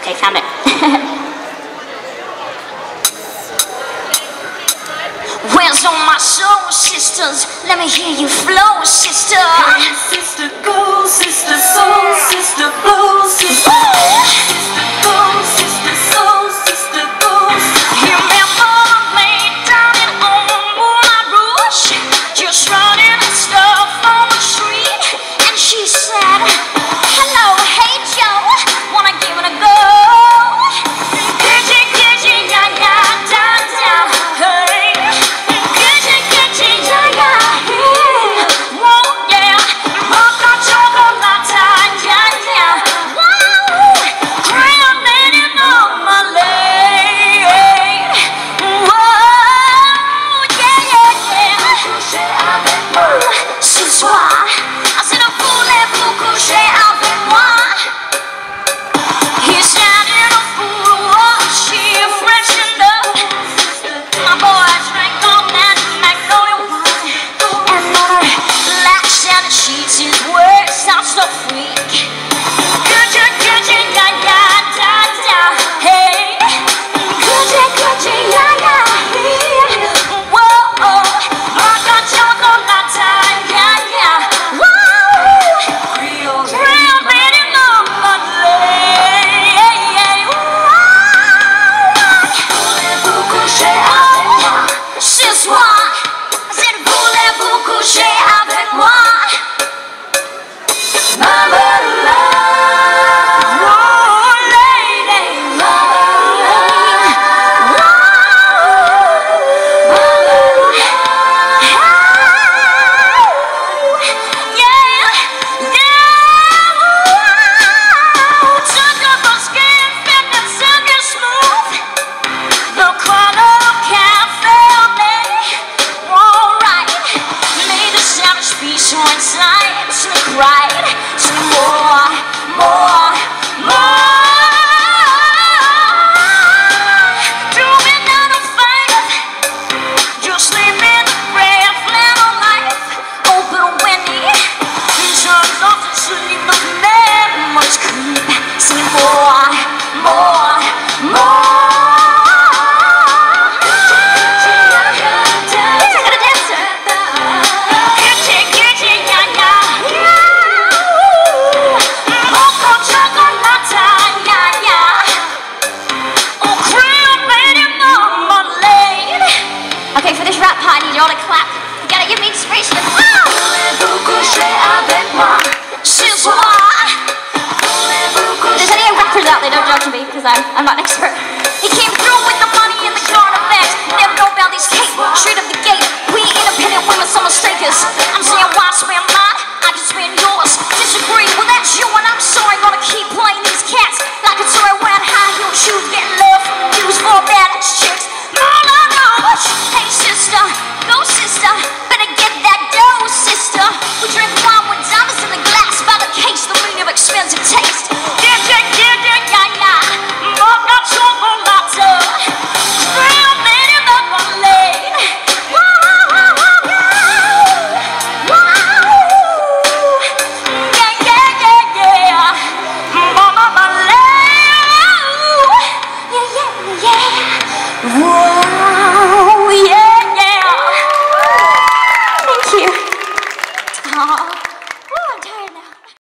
Okay, found it. Where's all my soul sisters? Let me hear you flow, sister. Hey, sister, go, sister, soul, sister, flow, sister. Sister, go, sister, soul, sister, go. You remember me down in Moulin Rouge, just running stuff on the street, and she said, "Hello, hey Joe, wanna give it a go?" Y'all to clap. You gotta give me inspiration. If there's any rappers out there, don't judge me because I'm not an expert.